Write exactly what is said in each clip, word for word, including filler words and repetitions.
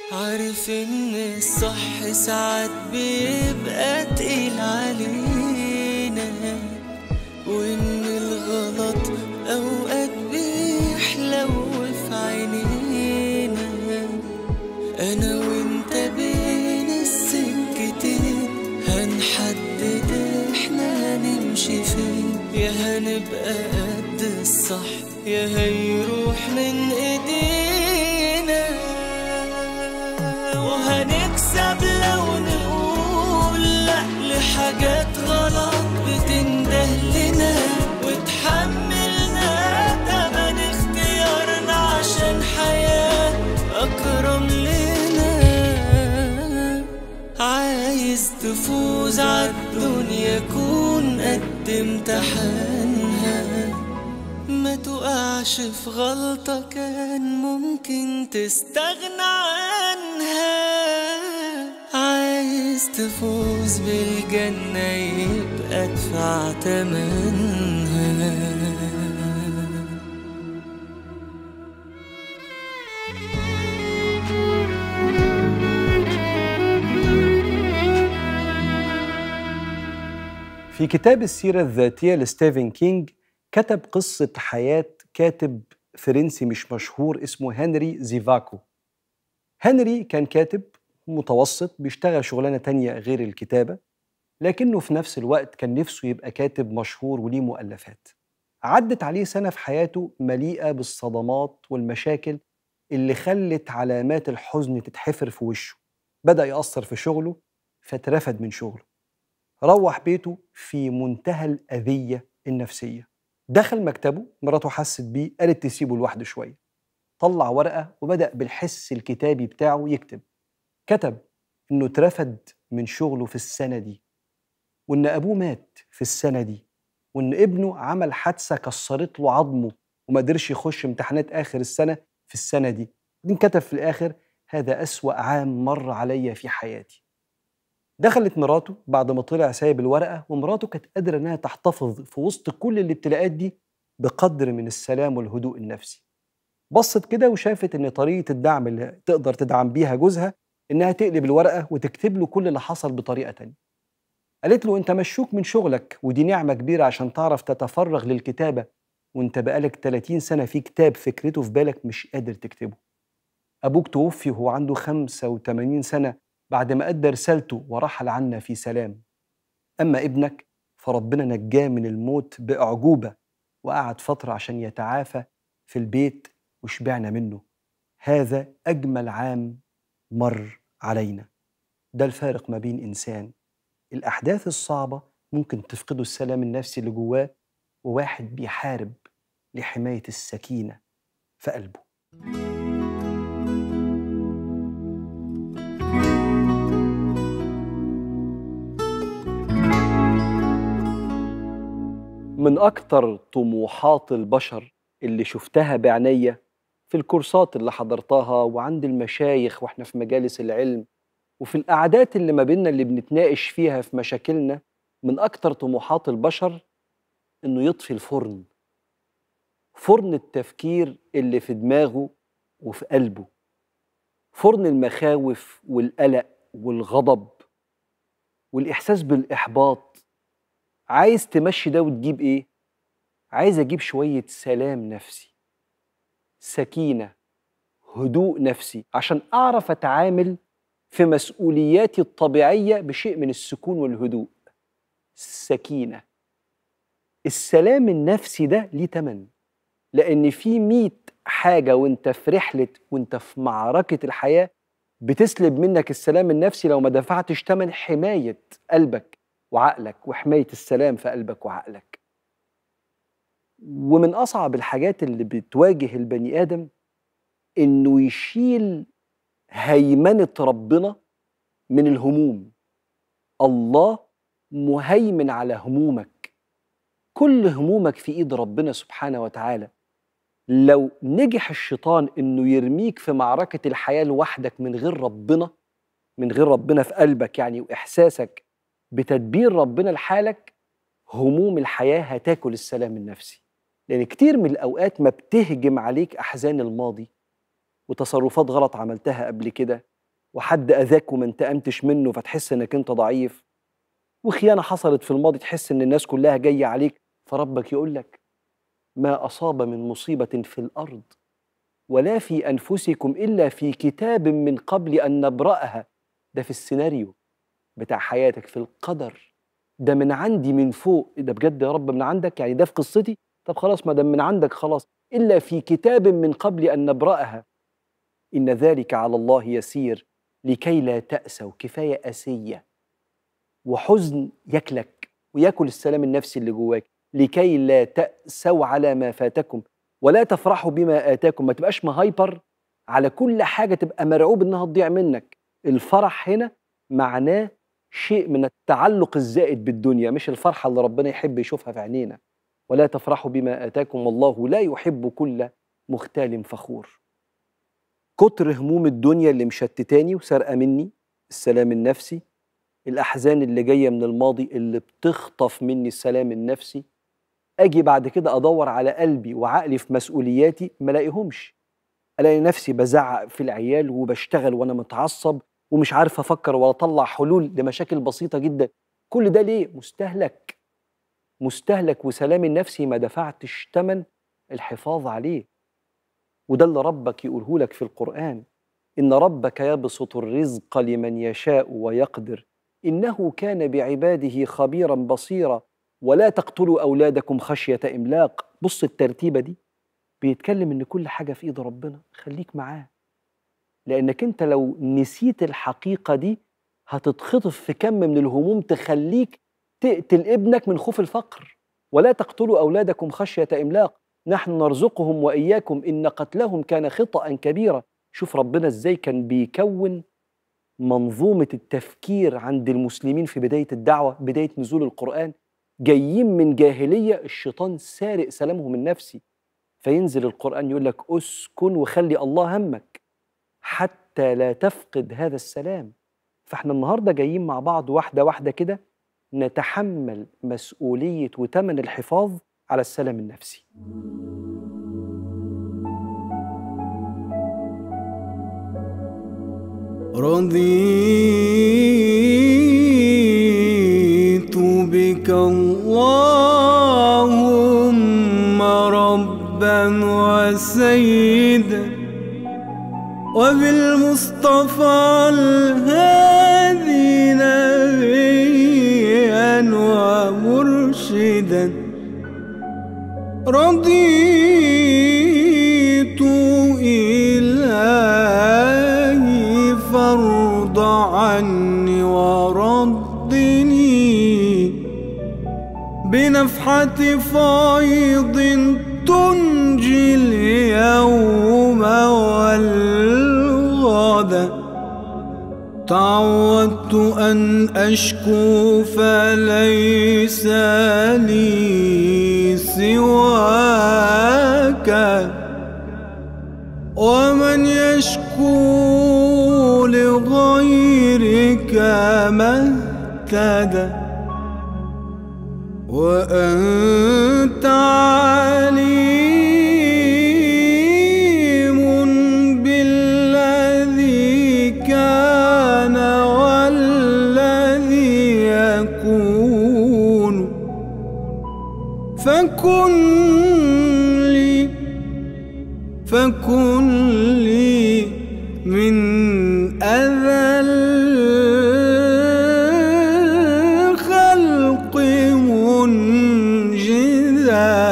عارف ان الصح ساعات بيبقى تقيل علينا، وان الغلط اوقات بيحلو في عينينا. انا وانت بين السكتين هنحدد احنا هنمشي فين، يا هنبقى قد الصح يا هيروح من ايدينا. وهنكسب لو نقول لا لحاجات غلط بتنده لنا، وتحملنا تمن اختيارنا عشان حياة أكرم لنا. عايز تفوز عالدنيا كون قد امتحانها، ما تقعش في غلطة كان ممكن تستغنى عنها. عايز تفوز بالجنة يبقى ادفع تمنها. في كتاب السيرة الذاتية لستيفن كينج كتب قصة حياة كاتب فرنسي مش مشهور اسمه هنري زيفاكو. هنري كان كاتب متوسط بيشتغل شغلانة تانية غير الكتابة، لكنه في نفس الوقت كان نفسه يبقى كاتب مشهور وليه مؤلفات. عدت عليه سنة في حياته مليئة بالصدمات والمشاكل اللي خلت علامات الحزن تتحفر في وشه. بدأ يأثر في شغله فاترفد من شغله، روح بيته في منتهى الأذية النفسية. دخل مكتبه، مراته حست بيه قالت تسيبه لوحده شوية. طلع ورقة وبدأ بالحس الكتابي بتاعه يكتب. كتب إنه اترفد من شغله في السنة دي، وإن أبوه مات في السنة دي، وإن ابنه عمل حادثة كسرت له عظمه وما قدرش يخش امتحانات آخر السنة في السنة دي. بعدين كتب في الآخر: هذا أسوأ عام مر علي في حياتي. دخلت مراته بعد ما طلع سايب الورقة، ومراته كانت قادرة إنها تحتفظ في وسط كل الابتلاءات دي بقدر من السلام والهدوء النفسي. بصت كده وشافت إن طريقة الدعم اللي تقدر تدعم بيها جوزها إنها تقلب الورقة وتكتب له كل اللي حصل بطريقة تانية. قالت له: أنت مشوك من شغلك، ودي نعمة كبيرة عشان تعرف تتفرغ للكتابة، وأنت بقالك ثلاثين سنة في كتاب فكرته في بالك مش قادر تكتبه. أبوك توفي وهو عنده خمسة وثمانين سنة بعد ما أدى رسالته ورحل عنا في سلام. أما ابنك فربنا نجاه من الموت بأعجوبة، وقعد فترة عشان يتعافى في البيت وشبعنا منه. هذا أجمل عام مر علينا. ده الفارق ما بين إنسان الأحداث الصعبة ممكن تفقده السلام النفسي اللي جواه، وواحد بيحارب لحماية السكينة في قلبه. من أكتر طموحات البشر اللي شفتها بعناية في الكورسات اللي حضرتها وعند المشايخ وإحنا في مجالس العلم وفي القعدات اللي ما بيننا اللي بنتناقش فيها في مشاكلنا، من أكتر طموحات البشر إنه يطفي الفرن، فرن التفكير اللي في دماغه وفي قلبه، فرن المخاوف والقلق والغضب والإحساس بالإحباط. عايز تمشي ده وتجيب إيه؟ عايز أجيب شوية سلام نفسي، سكينة، هدوء نفسي، عشان أعرف أتعامل في مسؤولياتي الطبيعية بشيء من السكون والهدوء. السكينة، السلام النفسي ده ليه تمن، لأن في مئة حاجة وانت في رحلة وانت في معركة الحياة بتسلب منك السلام النفسي لو ما دفعتش تمن حماية قلبك وعقلك وحماية السلام في قلبك وعقلك. ومن أصعب الحاجات اللي بتواجه البني آدم إنه يشيل هيمنة ربنا من الهموم. الله مهيمن على همومك، كل همومك في إيد ربنا سبحانه وتعالى. لو نجح الشيطان إنه يرميك في معركة الحياة لوحدك من غير ربنا، من غير ربنا في قلبك يعني، وإحساسك بتدبير ربنا لحالك، هموم الحياة هتاكل السلام النفسي. لأن كتير من الأوقات ما بتهجم عليك أحزان الماضي وتصرفات غلط عملتها قبل كده وحد أذاك وما انتقمتش منه فتحس إنك أنت ضعيف، وخيانة حصلت في الماضي تحس إن الناس كلها جاية عليك، فربك يقول لك ما أصاب من مصيبة في الأرض ولا في أنفسكم إلا في كتاب من قبل أن نبرأها. ده في السيناريو بتاع حياتك، في القدر، ده من عندي من فوق. ده بجد يا رب من عندك؟ يعني ده في قصتي؟ طب خلاص ما دام من عندك خلاص. إلا في كتاب من قبل أن نبرأها إن ذلك على الله يسير لكي لا تأسوا. كفاية أسية وحزن ياكلك وياكل السلام النفسي اللي جواك. لكي لا تأسوا على ما فاتكم ولا تفرحوا بما آتاكم. ما تبقاش مهايبر على كل حاجة تبقى مرعوب إنها تضيع منك. الفرح هنا معناه شيء من التعلق الزائد بالدنيا، مش الفرحة اللي ربنا يحب يشوفها في عينينا. ولا تفرحوا بما آتاكم والله لا يحب كل مختال فخور. كتر هموم الدنيا اللي مشتتاني وسرقة مني السلام النفسي، الأحزان اللي جاية من الماضي اللي بتخطف مني السلام النفسي، أجي بعد كده أدور على قلبي وعقلي في مسؤولياتي ما لاقيهمش. ألاقي نفسي بزعق في العيال وبشتغل وأنا متعصب ومش عارف أفكر ولا أطلع حلول لمشاكل بسيطة جدا. كل ده ليه؟ مستهلك مستهلك وسلامي النفسي ما دفعتش ثمن الحفاظ عليه. وده اللي ربك يقوله لك في القرآن: إن ربك يبسط الرزق لمن يشاء ويقدر إنه كان بعباده خبيرا بصيرا ولا تقتلوا أولادكم خشية إملاق. بص الترتيبة دي، بيتكلم إن كل حاجة في إيد ربنا، خليك معاه. لأنك أنت لو نسيت الحقيقة دي هتتخطف في كم من الهموم تخليك تقتل ابنك من خوف الفقر. ولا تقتلوا أولادكم خشية إملاق نحن نرزقهم وإياكم إن قتلهم كان خطأ كبيرا. شوف ربنا إزاي كان بيكون منظومة التفكير عند المسلمين في بداية الدعوة، بداية نزول القرآن. جايين من جاهلية الشيطان سارق سلامهم النفسي، فينزل القرآن يقول لك أسكن وخلي الله همك حتى لا تفقد هذا السلام. فاحنا النهاردة جايين مع بعض واحدة واحدة كده نتحمل مسؤولية وتمن الحفاظ على السلام النفسي. رضيت بك اللهم ربا وسيدا وبالمصطفى الهادي نبيا ومرشدا. رضيت إلهي فارض عني وردني بنفحة فيض تنجي اليوم والغدا. تعودت أن أشكو فليس لي سواك ومن يشكو لغيرك ما اهتدى. وأنت عليم بالذي كان والذي يكون فكن لي فكن لي من أذى الخلق منجدا.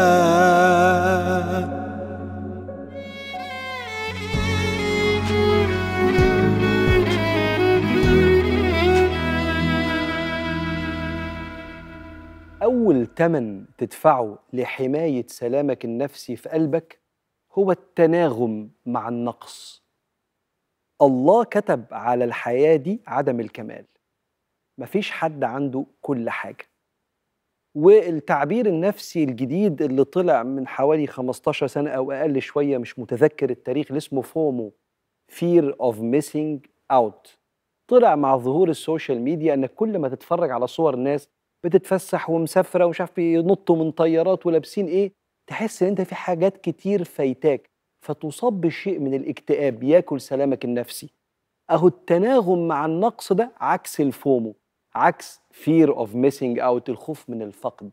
أول تمن تدفعه لحماية سلامك النفسي في قلبك هو التناغم مع النقص. الله كتب على الحياة دي عدم الكمال، مفيش حد عنده كل حاجة. والتعبير النفسي الجديد اللي طلع من حوالي خمستاشر سنة أو أقل شوية، مش متذكر التاريخ، اللي اسمه فومو Fear of Missing Out، طلع مع ظهور السوشيال ميديا انك كل ما تتفرج على صور ناس بتتفسح ومسافرة ومش عارف ينطوا من طيارات ولابسين ايه، تحس ان انت في حاجات كتير فايتاك، فتصاب بشيء من الاكتئاب ياكل سلامك النفسي. أهو التناغم مع النقص ده عكس الفومو، عكس fear of missing out، الخوف من الفقد.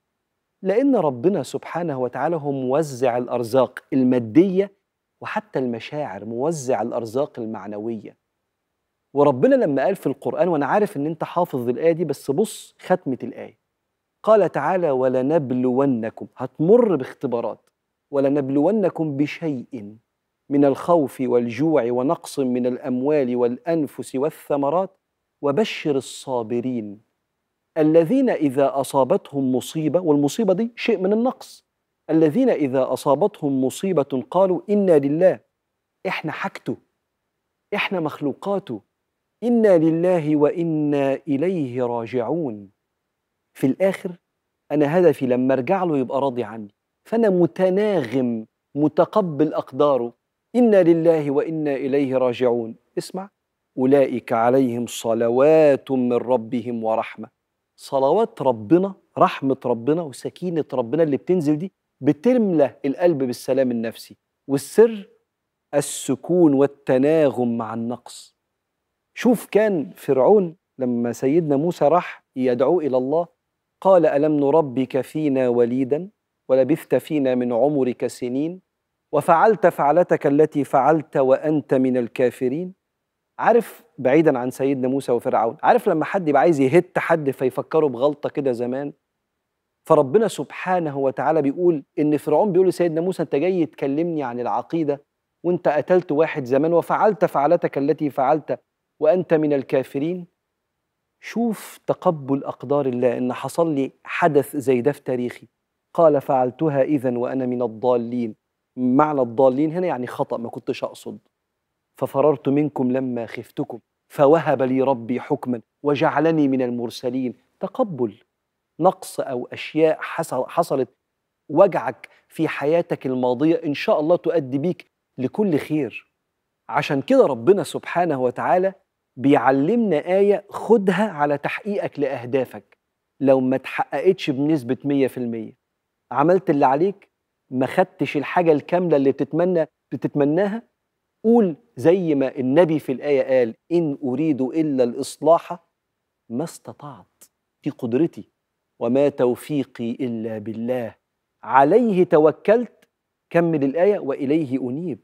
لأن ربنا سبحانه وتعالى هو موزع الأرزاق المادية وحتى المشاعر، موزع الأرزاق المعنوية. وربنا لما قال في القرآن، وأنا عارف إن أنت حافظ الآية دي، بس بص ختمة الآية، قال تعالى: ولنبلونكم، هتمر باختبارات، ولنبلونكم بشيء من الخوف والجوع ونقص من الأموال والأنفس والثمرات وبشر الصابرين الذين إذا أصابتهم مصيبة، والمصيبة دي شيء من النقص، الذين إذا أصابتهم مصيبة قالوا إنا لله، إحنا حاجته، إحنا مخلوقاته، إنا لله وإنا إليه راجعون. في الآخر أنا هدفي لما أرجع له يبقى راضي عني، فأنا متناغم متقبل أقداره، إنا لله وإنا إليه راجعون. اسمع: أولئك عليهم صلوات من ربهم ورحمة. صلوات ربنا، رحمة ربنا وسكينة ربنا اللي بتنزل دي بتملى القلب بالسلام النفسي، والسر السكون والتناغم مع النقص. شوف كان فرعون لما سيدنا موسى راح يدعو إلى الله، قال: ألم نربك فينا وليدا ولبثت فينا من عمرك سنين وفعلت فعلتك التي فعلت وأنت من الكافرين. عارف، بعيدا عن سيدنا موسى وفرعون، عارف لما حد يبقى عايز يهت حد فيفكره بغلطة كده زمان، فربنا سبحانه وتعالى بيقول إن فرعون بيقول لسيدنا موسى: أنت جاي تكلمني عن العقيدة وأنت قتلت واحد زمان وفعلت فعلتك التي فعلت وأنت من الكافرين. شوف تقبل أقدار الله، إن حصل لي حدث زي ده في تاريخي، قال: فعلتها إذن وأنا من الضالين. معنى الضالين هنا يعني خطأ، ما كنتش أقصد. ففررت منكم لما خفتكم فوهب لي ربي حكما وجعلني من المرسلين. تقبل نقص أو أشياء حصل حصلت وجعك في حياتك الماضية إن شاء الله تؤدي بيك لكل خير. عشان كده ربنا سبحانه وتعالى بيعلمنا آية خدها على تحقيقك لأهدافك. لو ما تحققتش بنسبة مية في المية، عملت اللي عليك، ما خدتش الحاجة الكاملة اللي بتتمنى بتتمناها، قول زي ما النبي في الآية قال: إن أريد إلا الإصلاح ما استطعت، في قدرتي، وما توفيقي إلا بالله، عليه توكلت. كمل الآية: وإليه أنيب،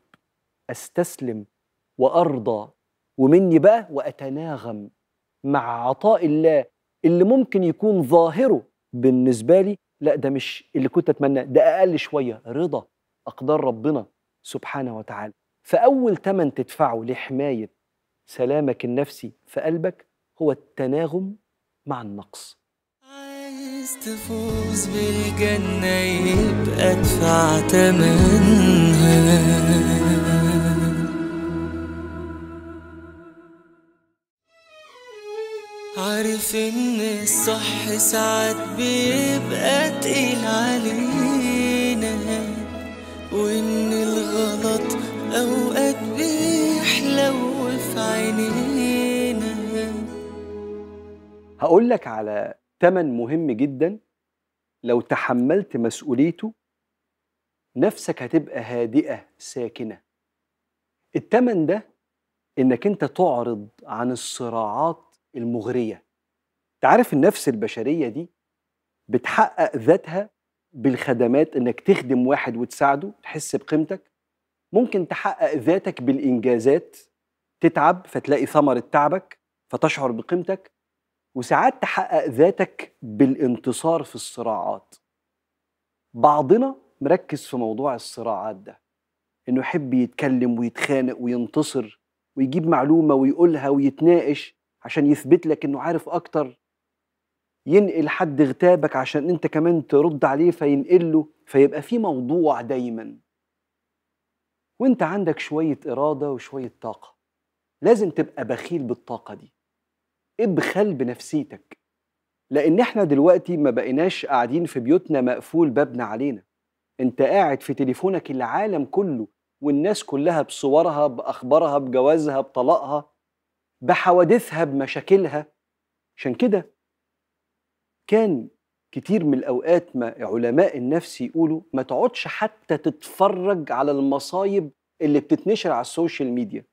أستسلم وأرضى، ومني بقى وأتناغم مع عطاء الله اللي ممكن يكون ظاهره بالنسبة لي لا ده مش اللي كنت أتمناه، ده أقل شوية، رضا أقدار ربنا سبحانه وتعالى. فأول تمن تدفعه لحماية سلامك النفسي في قلبك هو التناغم مع النقص. عايز تفوز بالجنة يبقى ادفع تمنها. عارف ان الصح ساعات بيبقى تقيل علينا، وان الغلط اوقات بيحلو في عينينا. هقول لك على تمن مهم جدا، لو تحملت مسؤوليته نفسك هتبقى هادئة ساكنة. التمن ده انك انت تعرض عن الصراعات المغرية. تعرف النفس البشرية دي بتحقق ذاتها بالخدمات، انك تخدم واحد وتساعده تحس بقيمتك. ممكن تحقق ذاتك بالإنجازات، تتعب فتلاقي ثمرة تعبك فتشعر بقيمتك. وساعات تحقق ذاتك بالانتصار في الصراعات. بعضنا مركز في موضوع الصراعات ده، انه يحب يتكلم ويتخانق وينتصر ويجيب معلومة ويقولها ويتناقش عشان يثبت لك انه عارف اكتر، ينقل حد اغتابك عشان انت كمان ترد عليه فينقله، فيبقى في موضوع دايما. وانت عندك شوية إرادة وشوية طاقة، لازم تبقى بخيل بالطاقة دي، ابخل بنفسيتك. لأن احنا دلوقتي ما بقيناش قاعدين في بيوتنا مقفول بابنا علينا، انت قاعد في تليفونك العالم كله والناس كلها بصورها بأخبارها بجوازها بطلاقها بحوادثها بمشاكلها. عشان كده كان كتير من الأوقات ما علماء النفس يقولوا ما تقعدش حتى تتفرج على المصايب اللي بتتنشر على السوشيال ميديا.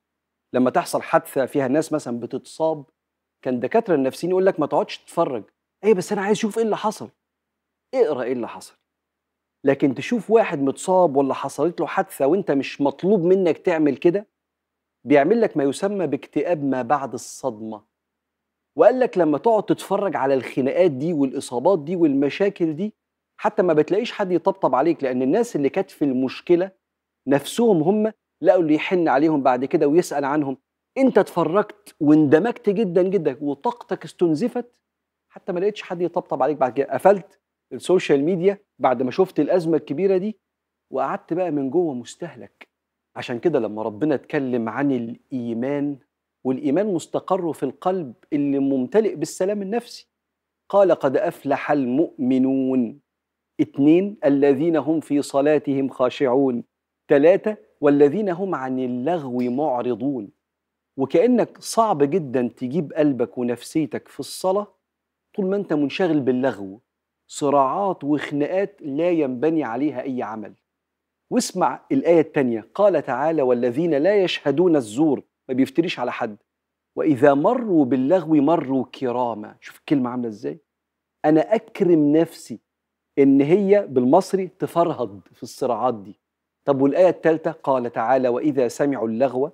لما تحصل حادثه فيها ناس مثلا بتتصاب، كان دكاتره النفسيين يقول لك ما تقعدش تتفرج، ايه بس انا عايز اشوف ايه اللي حصل، اقرا ايه اللي حصل. لكن تشوف واحد متصاب ولا حصلت له حادثه وانت مش مطلوب منك تعمل كده، بيعمل لك ما يسمى باكتئاب ما بعد الصدمه. وقال لك لما تقعد تتفرج على الخناقات دي والاصابات دي والمشاكل دي، حتى ما بتلاقيش حد يطبطب عليك، لان الناس اللي كانت في المشكله نفسهم هم لقوا اللي يحن عليهم بعد كده ويسال عنهم. انت اتفرجت واندمجت جدا جدا وطاقتك استنزفت، حتى ما لقيتش حد يطبطب عليك بعد كده، قفلت السوشيال ميديا بعد ما شفت الازمه الكبيره دي وقعدت بقى من جوه مستهلك. عشان كده لما ربنا اتكلم عن الايمان، والايمان مستقر في القلب اللي ممتلئ بالسلام النفسي، قال قد افلح المؤمنون. اتنين، الذين هم في صلاتهم خاشعون. تلاتة، والذين هم عن اللغو معرضون. وكأنك صعب جدا تجيب قلبك ونفسيتك في الصلاة طول ما انت منشغل باللغو، صراعات وخناقات لا ينبني عليها أي عمل. واسمع الآية التانية، قال تعالى والذين لا يشهدون الزور، ما بيفتريش على حد، وإذا مروا باللغو مروا كراما. شوف الكلمة عاملة ازاي، أنا أكرم نفسي إن هي بالمصري تفرهد في الصراعات دي. طب والآية الثالثة قال تعالى وإذا سمعوا اللغو،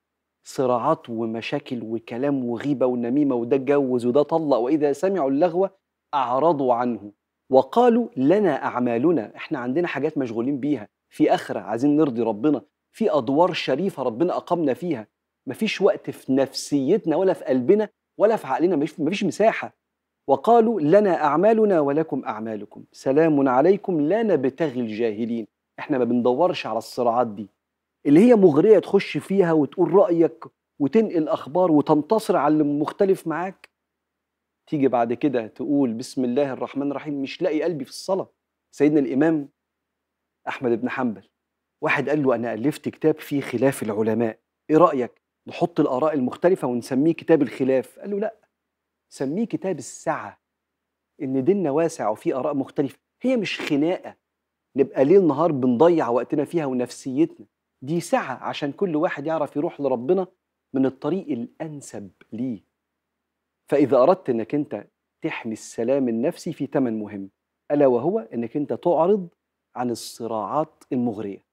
صراعات ومشاكل وكلام وغيبة ونميمة وده اتجوز وده طلق، وإذا سمعوا اللغو أعرضوا عنه وقالوا لنا أعمالنا، إحنا عندنا حاجات مشغولين بيها، في آخرة عايزين نرضي ربنا، في أدوار شريفة ربنا أقامنا فيها، مفيش وقت في نفسيتنا ولا في قلبنا ولا في عقلنا، مفيش مساحة. وقالوا لنا أعمالنا ولكم أعمالكم سلام عليكم لا نبتغي الجاهلين. إحنا ما بندورش على الصراعات دي اللي هي مغرية تخش فيها وتقول رأيك وتنقل أخبار وتنتصر على اللي مختلف معاك، تيجي بعد كده تقول بسم الله الرحمن الرحيم مش لاقي قلبي في الصلاة. سيدنا الإمام أحمد بن حنبل، واحد قال له أنا ألفت كتاب فيه خلاف العلماء، إيه رأيك نحط الآراء المختلفة ونسميه كتاب الخلاف؟ قال له لأ، سميه كتاب السعة، إن ديننا واسع وفيه آراء مختلفة، هي مش خناقة نبقى ليل نهار بنضيع وقتنا فيها ونفسيتنا، دي سعة عشان كل واحد يعرف يروح لربنا من الطريق الأنسب ليه. فإذا أردت إنك أنت تحمي السلام النفسي في ثمن مهم، ألا وهو إنك أنت تعرض عن الصراعات المغرية.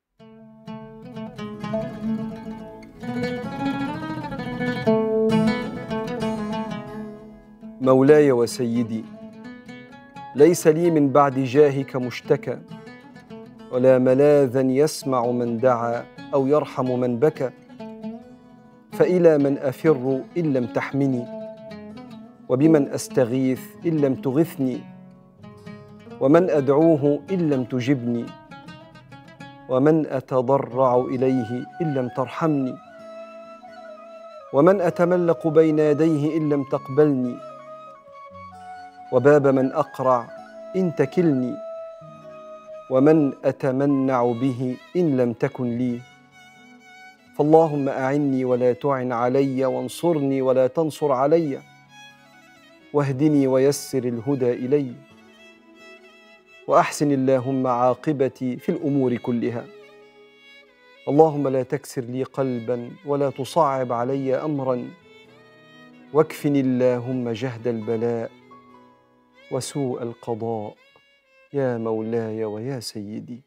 مولاي وسيدي، ليس لي من بعد جاهك مشتكى، ولا ملاذا يسمع من دعا أو يرحم من بكى، فإلى من أفر إن لم تحمني، وبمن أستغيث إن لم تغثني، ومن أدعوه إن لم تجبني، ومن أتضرع إليه إن لم ترحمني، ومن أتملق بين يديه إن لم تقبلني، وباب من أقرع إن تكلني، ومن أتمنع به إن لم تكن لي. فاللهم أعني ولا تعن علي، وانصرني ولا تنصر علي، واهدني ويسر الهدى إلي، وأحسن اللهم عاقبتي في الأمور كلها. اللهم لا تكسر لي قلبا ولا تصعب علي أمرا، واكفني اللهم جهد البلاء وسوء القضاء يا مولاي ويا سيدي.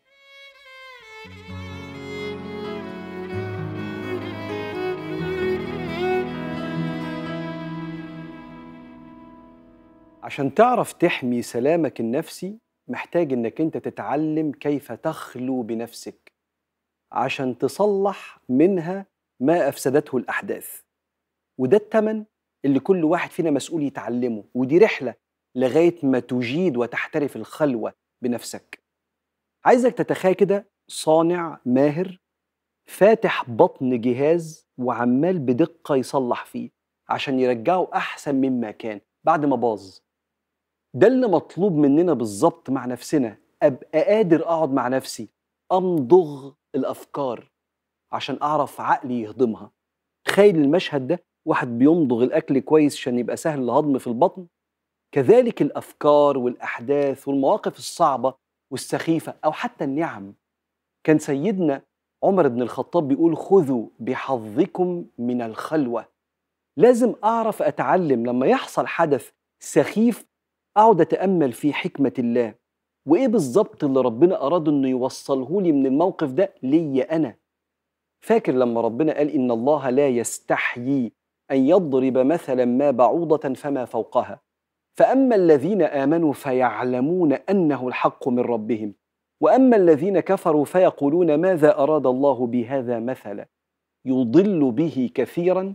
عشان تعرف تحمي سلامك النفسي محتاج انك انت تتعلم كيف تخلو بنفسك عشان تصلح منها ما أفسدته الأحداث، وده الثمن اللي كل واحد فينا مسؤول يتعلمه، ودي رحلة لغاية ما تجيد وتحترف الخلوة بنفسك. عايزك تتخيل كده صانع ماهر فاتح بطن جهاز وعمال بدقة يصلح فيه عشان يرجعه أحسن مما كان بعد ما باظ. ده اللي مطلوب مننا بالظبط مع نفسنا، أبقى قادر أقعد مع نفسي أمضغ الأفكار عشان أعرف عقلي يهضمها. تخيل المشهد ده، واحد بيمضغ الأكل كويس عشان يبقى سهل الهضم في البطن، كذلك الأفكار والأحداث والمواقف الصعبة والسخيفة أو حتى النعم. كان سيدنا عمر بن الخطاب بيقول خذوا بحظكم من الخلوة. لازم أعرف أتعلم لما يحصل حدث سخيف أقعد أتأمل في حكمة الله وإيه بالظبط اللي ربنا أراد إنه يوصله لي من الموقف ده ليا أنا. فاكر لما ربنا قال إن الله لا يستحيي أن يضرب مثلا ما بعوضة فما فوقها فأما الذين آمنوا فيعلمون أنه الحق من ربهم وأما الذين كفروا فيقولون ماذا أراد الله بهذا مثلا يضل به كثيرا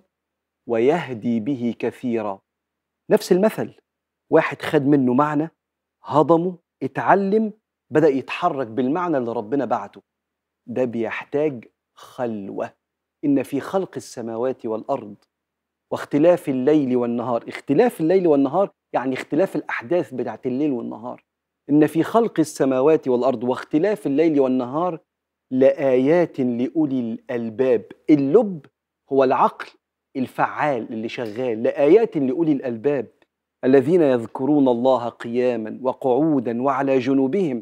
ويهدي به كثيرا. نفس المثل، واحد خد منه معنى هضمه اتعلم بدأ يتحرك بالمعنى اللي ربنا بعته. ده بيحتاج خلوة. إن في خلق السماوات والأرض واختلاف الليل والنهار، اختلاف الليل والنهار يعني اختلاف الأحداث بتاعت الليل والنهار. إن في خلق السماوات والأرض واختلاف الليل والنهار لآيات لأولي الألباب. اللب هو العقل الفعال اللي شغال. لآيات لأولي الألباب الذين يذكرون الله قياما وقعودا وعلى جنوبهم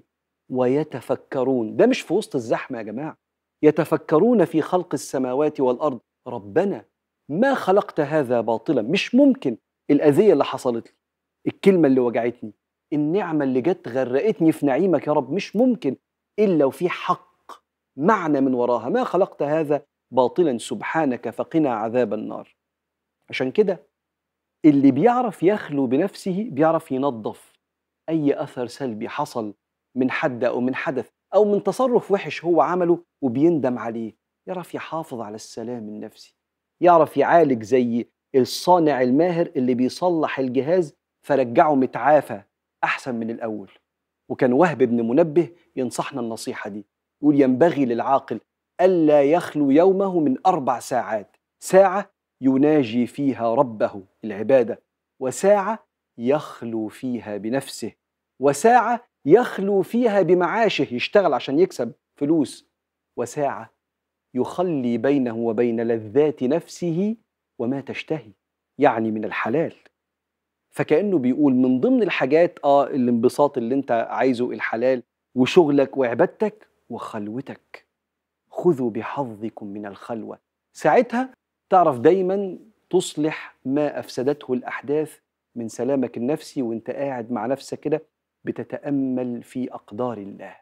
ويتفكرون. ده مش في وسط الزحمة يا جماعة. يتفكرون في خلق السماوات والأرض ربنا ما خلقت هذا باطلا. مش ممكن الأذية اللي حصلت لي، الكلمة اللي وجعتني، النعمة اللي جت غرقتني في نعيمك يا رب، مش ممكن إلا وفي حق معنى من وراها. ما خلقت هذا باطلا سبحانك فقنا عذاب النار. عشان كده اللي بيعرف يخلو بنفسه بيعرف ينظف أي أثر سلبي حصل من حد أو من حدث أو من تصرف وحش هو عمله وبيندم عليه. يعرف يحافظ على السلام النفسي، يعرف يعالج زي الصانع الماهر اللي بيصلح الجهاز فرجعه متعافى أحسن من الأول. وكان وهب بن منبه ينصحنا النصيحة دي، يقول ينبغي للعاقل ألا يخلو يومه من أربع ساعات: ساعة يناجي فيها ربه العبادة، وساعة يخلو فيها بنفسه، وساعة يخلو فيها بمعاشه يشتغل عشان يكسب فلوس، وساعة يخلي بينه وبين لذات نفسه وما تشتهي يعني من الحلال. فكأنه بيقول من ضمن الحاجات آه الانبساط اللي انت عايزه الحلال وشغلك وعبادتك وخلوتك. خذوا بحظكم من الخلوة. ساعتها تعرف دايما تصلح ما أفسدته الأحداث من سلامك النفسي وانت قاعد مع نفسك كده بتتأمل في أقدار الله.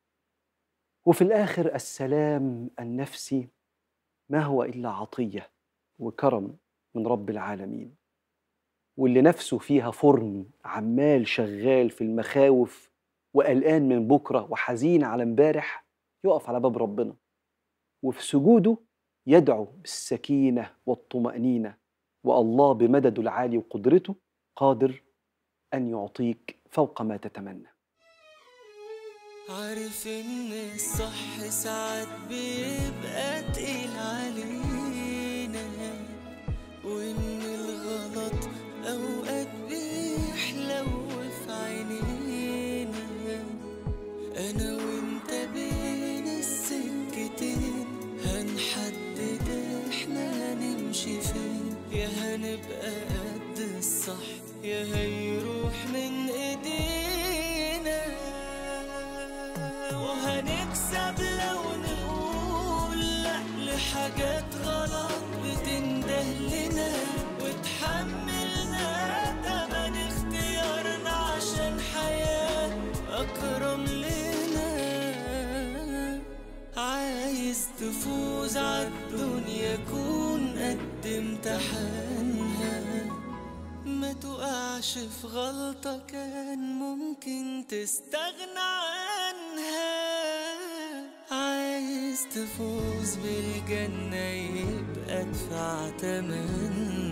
وفي الآخر السلام النفسي ما هو إلا عطية وكرم من رب العالمين. واللي نفسه فيها فرن عمال شغال في المخاوف وقلقان من بكرة وحزين على امبارح يقف على باب ربنا وفي سجوده يدعو بالسكينة والطمأنينة، والله بمدده العالي وقدرته قادر أن يعطيك فوق ما تتمنى. عارف إن الصح ساعات بيبقى تقيل علينا، وإن الغلط أوقات بيحلو في عينينا. أنا وإنت بين السكتين هنحدد إحنا هنمشي فين، يا هنبقى قد الصح يا هيروح من إيدينا. وهنكسب لو نقول لأ لحاجات غلط بتنده لنا، وتحملنا تمن اختيارنا عشان حياة أكرم لنا. عايز تفوز عالدنيا كون قد امتحانها، ما تقعش في غلطة كان ممكن تستغنى عنها. عايز تفوز بالجنة يبقى ادفع تمنها.